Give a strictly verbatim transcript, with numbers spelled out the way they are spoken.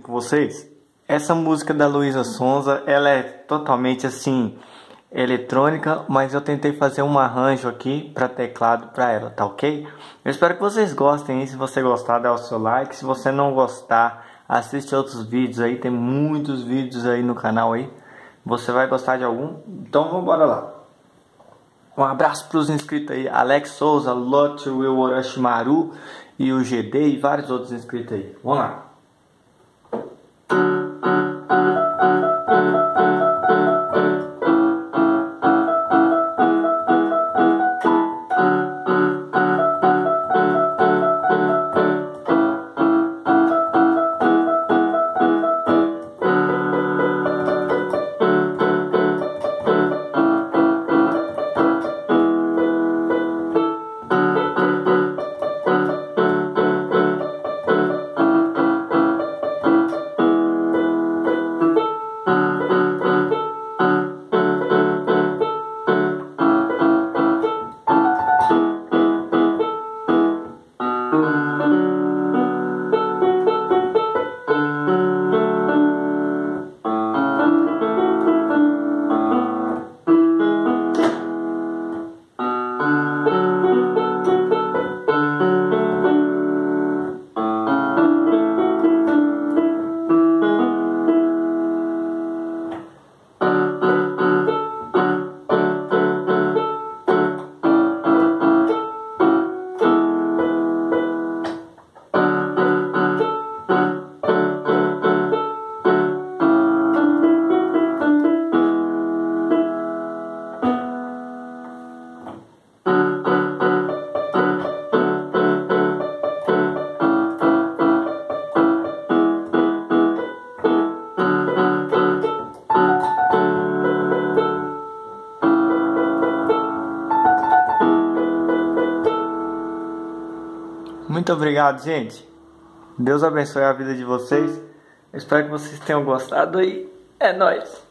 com vocês? Essa música da Luísa Sonza, ela é totalmente assim, eletrônica, mas eu tentei fazer um arranjo aqui para teclado para ela, tá ok? Eu espero que vocês gostem, e se você gostar, dá o seu like. Se você não gostar, assiste outros vídeos aí, tem muitos vídeos aí no canal aí. Você vai gostar de algum? Então vamos embora lá. Um abraço para os inscritos aí, Alex Souza, Lotte, Will Orochimaru e o G D e vários outros inscritos aí. Vamos lá. Muito obrigado, gente. Deus abençoe a vida de vocês. Eu espero que vocês tenham gostado e é nóis.